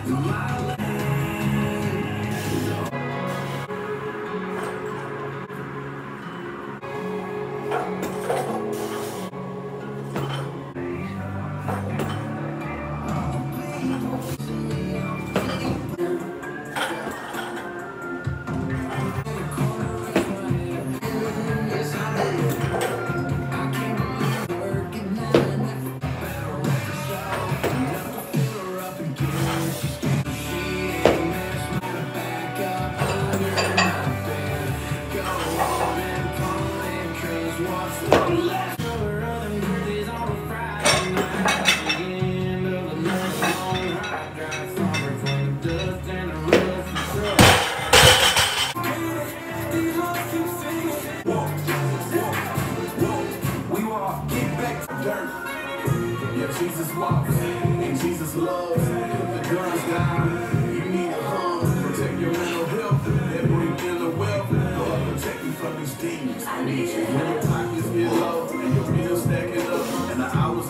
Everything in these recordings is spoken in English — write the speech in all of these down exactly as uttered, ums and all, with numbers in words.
Jesus walks and Jesus loves. The guns down, you need a hug. Protect your mental health and bring inner wealth. Lord, protect me from these demons. I need you when your pockets get low and your bills stacking up and the hours.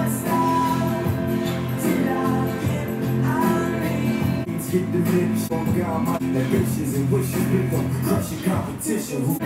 Hit the finish on God, my ambitions and wishes with them. Crush your competition. Who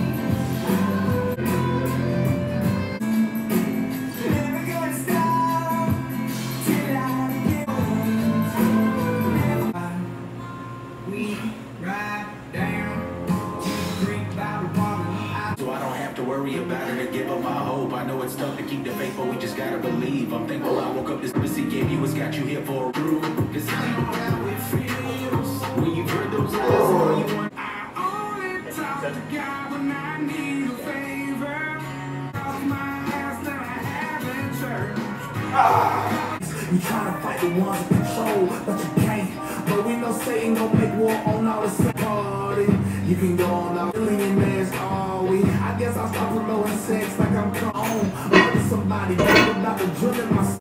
worry about it or give up my hope. I know it's tough to keep the faith, but we just gotta believe. I'm thankful I woke up this pussy gave you. It's got you here for a proof. Cause I know how it feels when you've heard those lies and all you want. I only talk to God when I need a favor. Off my ass that I have in church. Ah. You trying to fight the ones in control, but you can't. But we know Satan gon' make war on all the same party. You can go on a millionaires, are we? I guess I'll stop promoting sex like I'm calm. Or somebody, baby, about to drill in my